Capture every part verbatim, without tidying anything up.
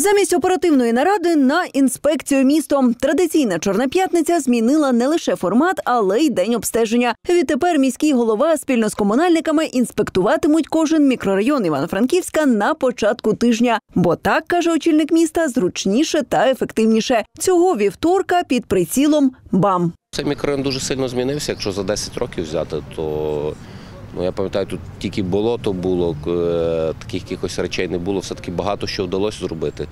Замість оперативної наради на інспекцію містом. Традиційна Чорна п'ятниця змінила не лише формат, але й день обстеження. Відтепер міський голова спільно з комунальниками інспектуватимуть кожен мікрорайон Івано-Франківська на початку тижня. Бо так, каже очільник міста, зручніше та ефективніше. Цього вівторка під прицілом БАМ. Цей мікрорайон дуже сильно змінився. Якщо за десять років взяти, то ну, я пам'ятаю, тут тільки болото було, таких якихось речей не було, все-таки багато що вдалося зробити.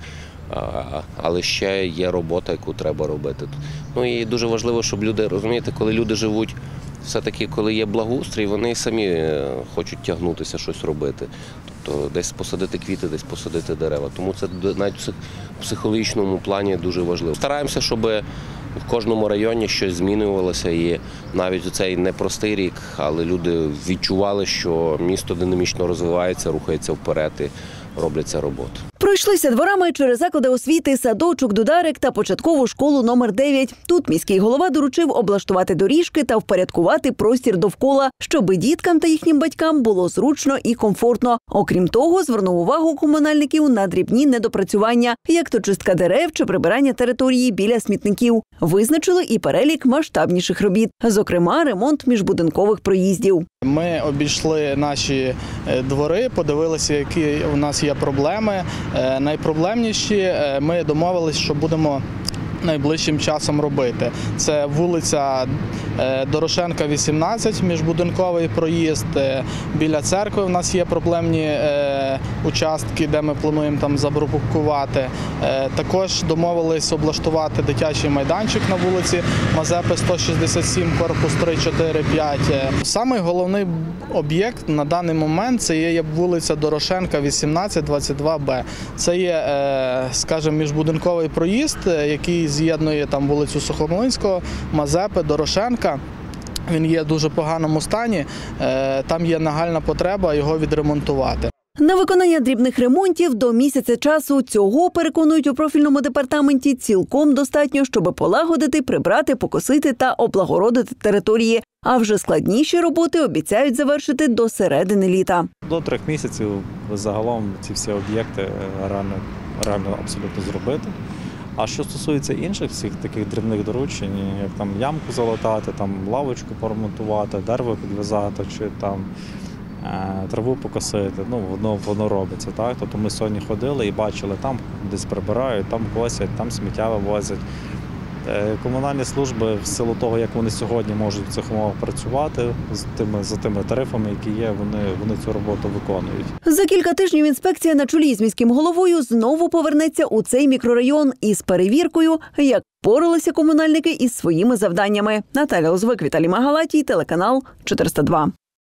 Але ще є робота, яку треба робити. Ну і дуже важливо, щоб люди, розумієте, коли люди живуть, все-таки, коли є благоустрій, вони самі хочуть тягнутися, щось робити. Тобто десь посадити квіти, десь посадити дерева. Тому це навіть в психологічному плані дуже важливо. Стараємося, щоб в кожному районі щось змінювалося, і навіть у цей непростий рік, але люди відчували, що місто динамічно розвивається, рухається вперед і робляться роботи. Пройшлися дворами через заклади освіти, садочок, дударик та початкову школу номер дев'ять. Тут міський голова доручив облаштувати доріжки та впорядкувати простір довкола, щоб діткам та їхнім батькам було зручно і комфортно. Окрім того, звернув увагу комунальників на дрібні недопрацювання, як то чистка дерев чи прибирання території біля смітників. Визначили і перелік масштабніших робіт, зокрема ремонт міжбудинкових проїздів. Ми обійшли наші двори, подивилися, які у нас є проблеми. Найпроблемніші ми домовилися, що будемо найближчим часом робити. Це вулиця Дорошенка, вісімнадцять, міжбудинковий проїзд. Біля церкви в нас є проблемні е, участки, де ми плануємо там забрукувати. Е, також домовились облаштувати дитячий майданчик на вулиці Мазепи сто шістдесят сім, корпус три, чотири, п'ять. Самий головний об'єкт на даний момент – це є вулиця Дорошенка, вісімнадцять, двадцять два Б. Це є, е, скажімо, міжбудинковий проїзд, який з'єднує там вулицю Сухомлинського, Мазепи, Дорошенка. Він є в дуже поганому стані, там є нагальна потреба його відремонтувати. На виконання дрібних ремонтів до місяця часу цього, переконують у профільному департаменті, цілком достатньо, щоб полагодити, прибрати, покосити та облагородити території. А вже складніші роботи обіцяють завершити до середини літа. До трьох місяців загалом ці всі об'єкти реально, реально абсолютно зробити. А що стосується інших всіх таких дрібних доручень, як там ямку залатати, там лавочку поремонтувати, дерево підв'язати чи там е, траву покосити, ну воно воно робиться, так. Тобто ми сьогодні ходили і бачили, там десь прибирають, там косять, там сміття вивозять. Е, комунальні служби в силу того, як вони сьогодні можуть в цих умовах працювати з тими за тими тарифами, які є, вони вони цю роботу виконують. За кілька тижнів інспекція на чолі з міським головою знову повернеться у цей мікрорайон із перевіркою, як впоралися комунальники із своїми завданнями. Наталя Озвик, Віталій Магалатій, телеканал чотириста два.